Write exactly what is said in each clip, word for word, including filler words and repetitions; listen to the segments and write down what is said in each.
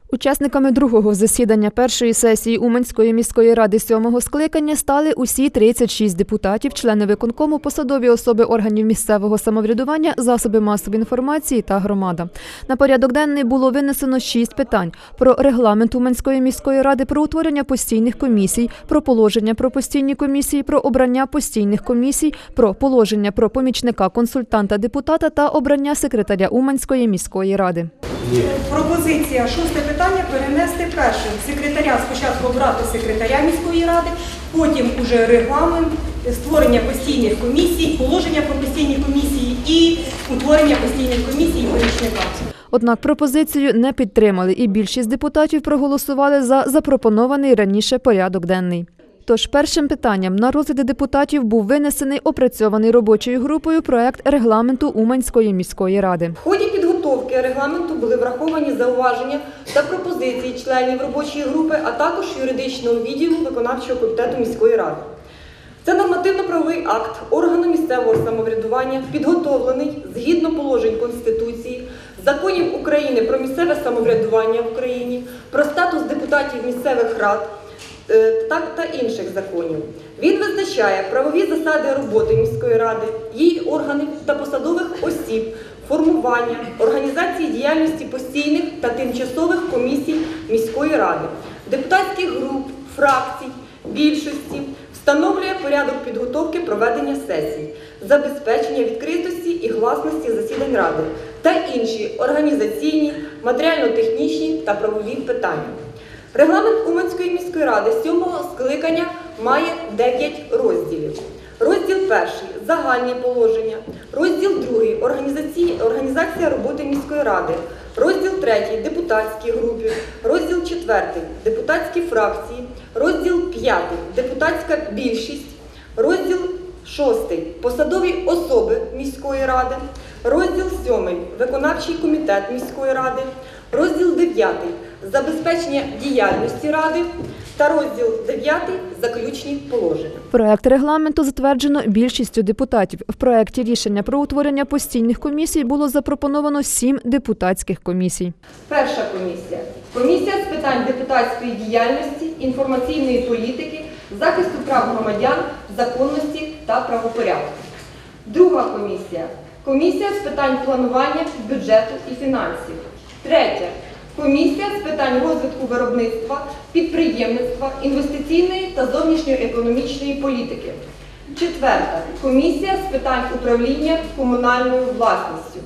Учасниками другого засідання першої сесії Уманської міської ради сьомого скликання стали усі тридцять шість депутатів, члени виконкому, посадові особи органів місцевого самоврядування, засоби масової інформації та громада. На порядок денний було винесено шість питань: про регламент Уманської міської ради, про утворення постійних комісій, про положення про постійні комісії, про обрання постійних комісій, про положення про помічника консультанта депутата та обрання секретаря Уманської міської ради. Пропозиція шосте питання перенести першим. Секретаря спочатку обрати секретаря міської ради, потім уже регламент, створення постійних комісій, положення про постійні комісії і утворення постійних комісій і помічника. Однак пропозицію не підтримали і більшість депутатів проголосували за запропонований раніше порядок денний. Тож першим питанням на розгляд депутатів був винесений опрацьований робочою групою проект регламенту Уманської міської ради. В ході підготовки регламенту були враховані зауваження та пропозиції членів робочої групи, а також юридичного відділу виконавчого комітету міської ради. Це нормативно-правовий акт органу місцевого самоврядування, підготовлений згідно положень Конституції, законів України про місцеве самоврядування в Україні, про статус депутатів місцевих рад, Так та інших законів. Він визначає правові засади роботи міської ради, її органів та посадових осіб, формування, організації діяльності постійних та тимчасових комісій міської ради, депутатських груп, фракцій, більшості, встановлює порядок підготовки проведення сесій, забезпечення відкритості і гласності засідань ради та інші організаційні, матеріально-технічні та правові питання. Регламент Уманської міської ради сьомого скликання має дев'ять розділів. Розділ перший – загальні положення. Розділ другий – організація роботи міської ради. Розділ третій – депутатські групи. Розділ четвертий – депутатські фракції. Розділ п'ятий – депутатська більшість. Розділ шостий – посадові особи міської ради. Розділ сьомий – виконавчий комітет міської ради. Розділ дев'ятий – забезпечення діяльності ради та розділ дев'ятий – заключні положення. Проект регламенту затверджено більшістю депутатів. В проекті рішення про утворення постійних комісій було запропоновано сім депутатських комісій. Перша комісія – комісія з питань депутатської діяльності, інформаційної політики, захисту прав громадян, законності та правопорядку. Друга комісія – комісія з питань планування, бюджету і фінансів. Третя – комісія з питань розвитку виробництва, підприємництва, інвестиційної та зовнішньоекономічної політики. Четверта – комісія з питань управління комунальною власністю.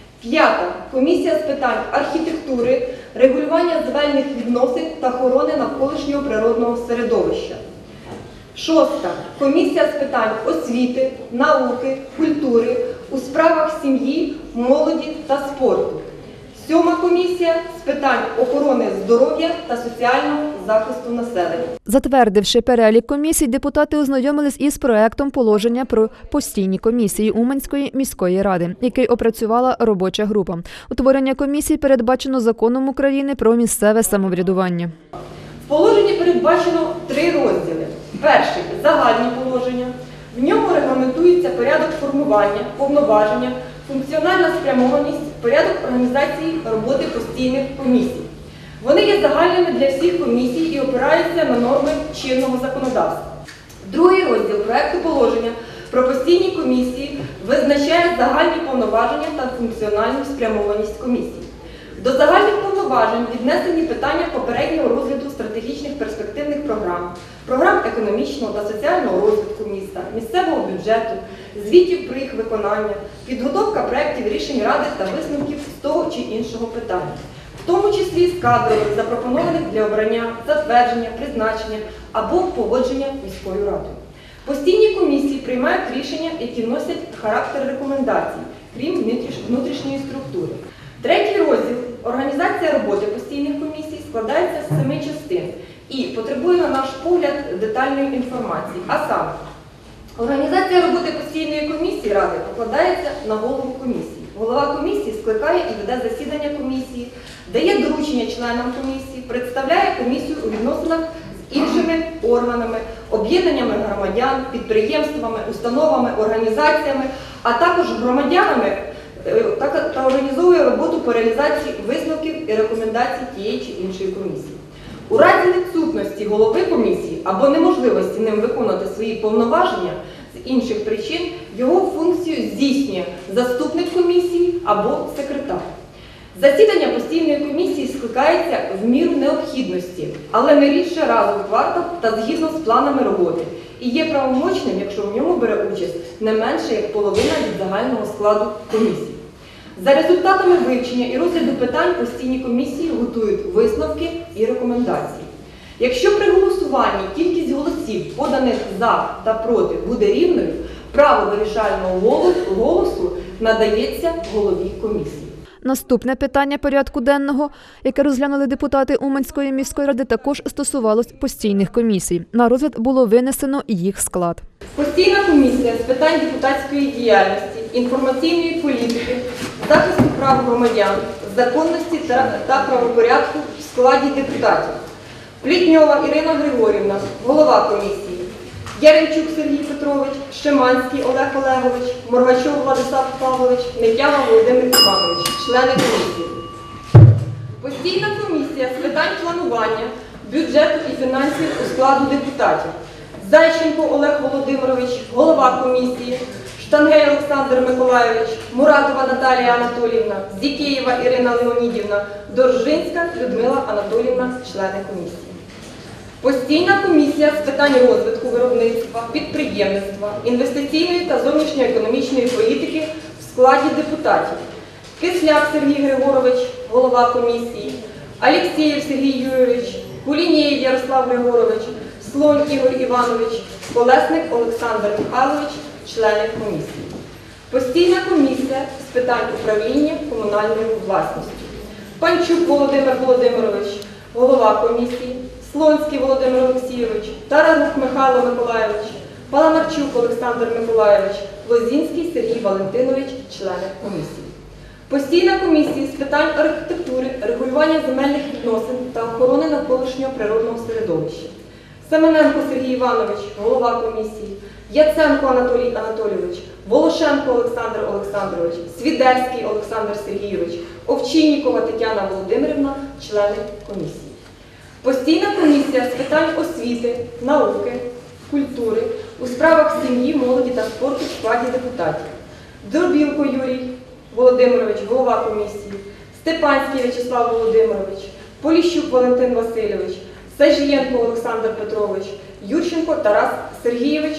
П'ята – комісія з питань архітектури, регулювання земельних відносин та охорони навколишнього природного середовища. Шоста – комісія з питань освіти, науки, культури, у справах сім'ї, молоді та спорту. Сьома комісія з питань охорони здоров'я та соціального захисту населення. Затвердивши перелік комісій, депутати ознайомились із проектом положення про постійні комісії Уманської міської ради, який опрацювала робоча група. Утворення комісій передбачено Законом України про місцеве самоврядування. В положенні передбачено три розділи. Перший – загальні положення. В ньому регламентується порядок формування, повноваження, функціональна спрямованість, порядок організації роботи постійних комісій. Вони є загальними для всіх комісій і опираються на норми чинного законодавства. Другий розділ проекту положення про постійні комісії визначає загальні повноваження та функціональну спрямованість комісій. До загальних повноважень віднесені питання попереднього розгляду стратегічних перспективних програм, програм економічного та соціального розвитку міста, місцевого бюджету, звітів про їх виконання, підготовка проєктів рішень ради та висновків з того чи іншого питання, в тому числі з кадрових, запропонованих для обрання, затвердження, призначення або погодження міською радою. Постійні комісії приймають рішення, які носять характер рекомендацій, крім внутрішньої структури. Третій розділ «Організація роботи постійних комісій» складається з семи частин і потребує, на наш погляд, детальної інформації. А саме, організація роботи постійної комісії ради покладається на голову комісії. Голова комісії скликає і веде засідання комісії, дає доручення членам комісії, представляє комісію у відносинах з іншими органами, об'єднаннями громадян, підприємствами, установами, організаціями, а також громадянами е, та, та організовує роботу по реалізації висновків і рекомендацій тієї чи іншої комісії. У разі відсутності голови комісії або неможливості ним виконувати свої повноваження з інших причин, його функцію здійснює заступник комісії або секретар. Засідання постійної комісії скликається в міру необхідності, але не рідше разу в квартал та згідно з планами роботи і є правомочним, якщо в ньому бере участь не менше як половина від загального складу комісії. За результатами вивчення і розгляду питань постійні комісії готують висновки і рекомендації. Якщо при голосуванні кількість голосів, поданих за та проти, буде рівною, право вирішального голосу надається голові комісії. Наступне питання порядку денного, яке розглянули депутати Уманської міської ради, також стосувалось постійних комісій. На розгляд було винесено їх склад. Постійна комісія з питань депутатської діяльності, інформаційної політики, захисту прав громадян, законності та правопорядку в складі депутатів. Плітньова Ірина Григорівна, голова комісії. Яремчук Сергій Петрович, Шиманський Олег Олегович, Моргачов Владислав Павлович, Митяга Володимир Іванович, члени комісії. Постійна комісія з питань планування, бюджету і фінансів у складу депутатів. Зайченко Олег Володимирович, голова комісії, Штангей Олександр Миколайович, Муратова Наталія Анатоліївна, Зікеєва Ірина Леонідівна, Доржинська Людмила Анатоліївна, члени комісії. Постійна комісія з питань розвитку виробництва, підприємництва, інвестиційної та зовнішньоекономічної політики в складі депутатів. Кисляк Сергій Григорович, голова комісії, Алєксєєв Сергій Юрійович, Кулінєєв Ярослав Григорович, Слон Ігор Іванович, Колесник Олександр Михайлович, члени комісії. Постійна комісія з питань управління комунальною власністю. Панчук Володимир Володимирович, голова комісії, Слонський Володимир Олексійович, Таранух Михайло Миколайович, Паламарчук Олександр Миколайович, Лозінський Сергій Валентинович, члени комісії. Постійна комісія з питань архітектури, регулювання земельних відносин та охорони навколишнього природного середовища. Семененко Сергій Іванович, голова комісії, Яценко Анатолій Анатолійович, Волошенко Олександр Олександрович, Свідерський Олександр Сергійович, Овчиннікова Тетяна Володимирівна, члени комісії. Постійна комісія з питань освіти, науки, культури, у справах сім'ї, молоді та спорту в складі депутатів. Дробілко Юрій Володимирович, голова комісії, Степанський В'ячеслав Володимирович, Поліщук Валентин Васильович, Сажієнко Олександр Петрович, Юрченко Тарас Сергійович,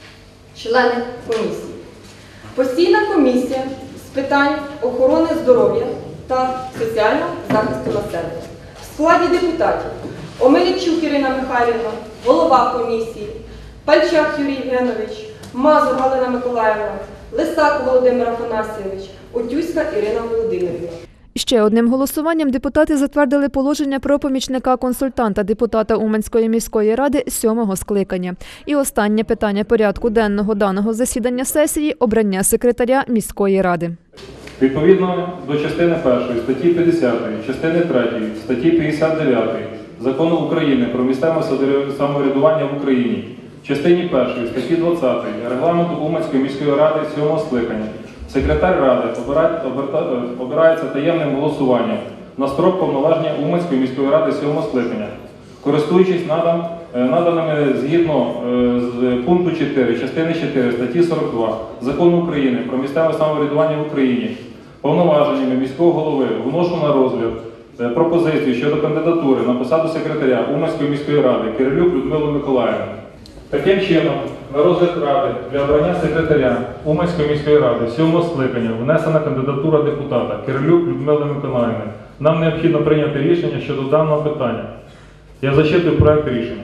члени комісії. Постійна комісія з питань охорони здоров'я та соціального захисту населення. В складі депутатів Омелічук Ірина Михайлівна, голова комісії, Пальчак Юрій Євгенович, Мазур Галина Миколаївна, Лисак Володимир Афанасійович, Отюська Ірина Володимирівна. Ще одним голосуванням депутати затвердили положення про помічника-консультанта депутата Уманської міської ради сьомого скликання. І останнє питання порядку денного даного засідання сесії – обрання секретаря міської ради. Відповідно до частини першої статті п'ятдесятої, частини третьої, статті п'ятдесят дев'ятої Закону України про місцеве самоврядування в Україні, частині першої статті двадцятої Регламенту Уманської міської ради сьомого скликання, секретар ради обирається таємним голосуванням на строк повноваження Уманської міської ради сьомого скликання, користуючись наданими згідно з пункту чотири частини чотири статті сорок два Закону України про місцеве самоврядування в Україні, повноваженнями міського голови вношу на розгляд пропозицію щодо кандидатури на посаду секретаря Уманської міської ради Кирилюк Людмилу Миколаївну. Таким чином, на розгляд ради для обрання секретаря Уманської міської ради сьомого скликання внесена кандидатура депутата Кирилюк Людмили Миколаївни. Нам необхідно прийняти рішення щодо даного питання. Я зачитую проект рішення.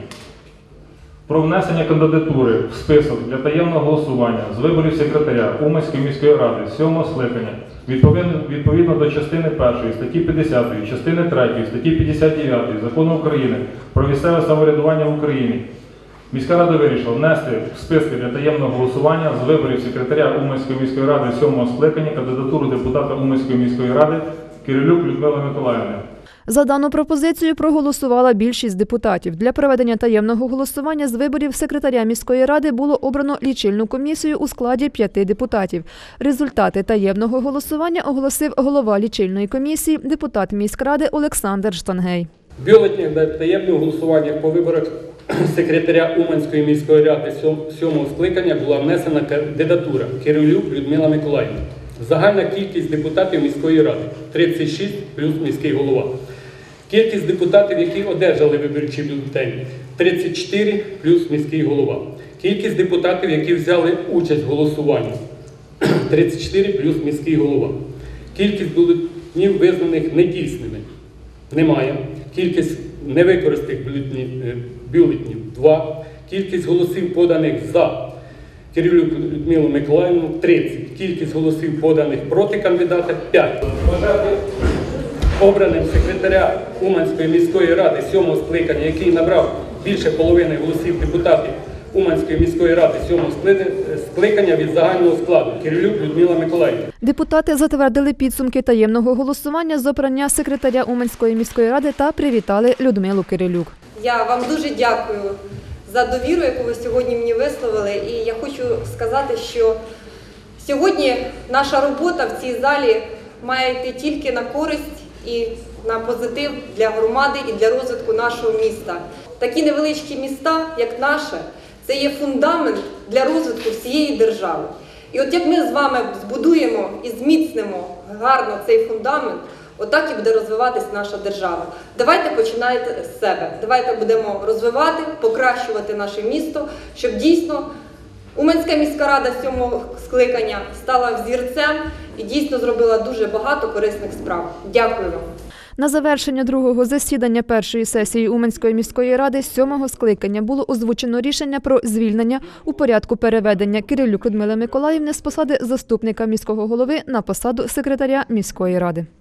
Про внесення кандидатури в список для таємного голосування з виборів секретаря Уманської міської ради сьомого скликання відповідно, відповідно до частини першої статті п'ятдесятої, частини третьої статті п'ятдесят дев'ятої Закону України про місцеве самоврядування в Україні. Міська рада вирішила внести в списки для таємного голосування з виборів секретаря Уманської міської ради сьомого скликання кандидатуру депутата Уманської міської ради Кирилюк Людмили Миколаївни. За дану пропозицію проголосувала більшість депутатів. Для проведення таємного голосування з виборів секретаря міської ради було обрано лічильну комісію у складі п'яти депутатів. Результати таємного голосування оголосив голова лічильної комісії, депутат міськради Олександр Штангей. В бюлетнях таємного голосування по виборах секретаря Уманської міської ради сьомого скликання була внесена кандидатура Кирилюк Людмила Миколаївна. Загальна кількість депутатів міської ради – тридцять шість плюс міський голова. Кількість депутатів, які одержали виборчі бюлетені – тридцять чотири плюс міський голова. Кількість депутатів, які взяли участь в голосуванні – тридцять чотири плюс міський голова. Кількість бюлетенів визнаних недійсними – немає. Кількість невикористаних бюлетенів – два. Кількість голосів поданих за Кирилюк Людмилу Миколаївну – тридцять. Кількість голосів поданих проти кандидата – п'ять. Вважати обраним секретаря Уманської міської ради сьомого скликання, який набрав більше половини голосів депутатів Уманської міської ради сьомого скликання від загального складу Кирилюк Людмила Миколаївна. Депутати затвердили підсумки таємного голосування з обрання секретаря Уманської міської ради та привітали Людмилу Кирилюк. Я вам дуже дякую за довіру, яку ви сьогодні мені висловили. І я хочу сказати, що сьогодні наша робота в цій залі має йти тільки на користь і на позитив для громади і для розвитку нашого міста. Такі невеличкі міста, як наше, це є фундамент для розвитку всієї держави. І от як ми з вами збудуємо і зміцнимо гарно цей фундамент, отак і буде розвиватись наша держава. Давайте починайте з себе. Давайте будемо розвивати, покращувати наше місто, щоб дійсно Уманська міська рада сьомого скликання стала взірцем і дійсно зробила дуже багато корисних справ. Дякую вам. На завершення другого засідання першої сесії Уманської міської ради сьомого скликання було озвучено рішення про звільнення у порядку переведення Кирилюк Людмили Миколаївни з посади заступника міського голови на посаду секретаря міської ради.